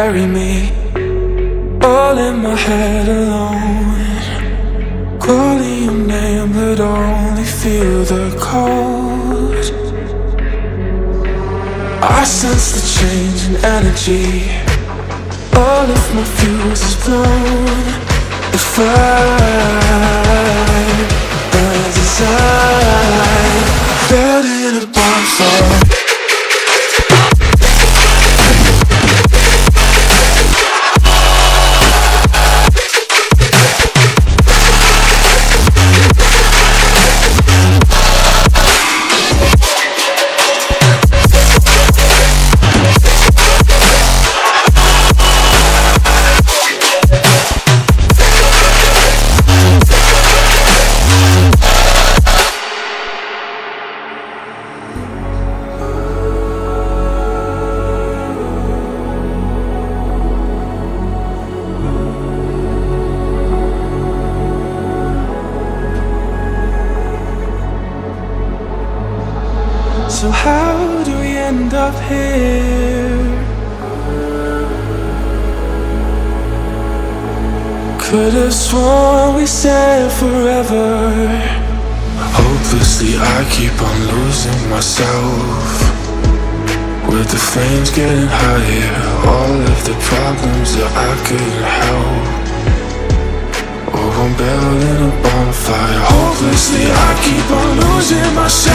carry me, all in my head alone. Calling your name but only feel the cold. I sense the change in energy, all of my fuse is blown. The fire burns inside, felt in a bonfire. So how do we end up here? Could have sworn we said forever. Hopelessly I keep on losing myself, with the flames getting higher, all of the problems that I couldn't help. Oh, I'm building a bonfire. Hopelessly I keep on losing myself.